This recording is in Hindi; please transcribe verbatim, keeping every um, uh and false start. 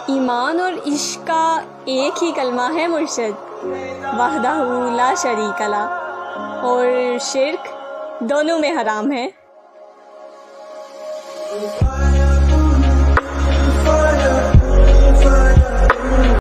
ईमान और इश्क का एक ही कलमा है मुर्शिद, वहदहू ला शरीक ला, और शिर्क दोनों में हराम है।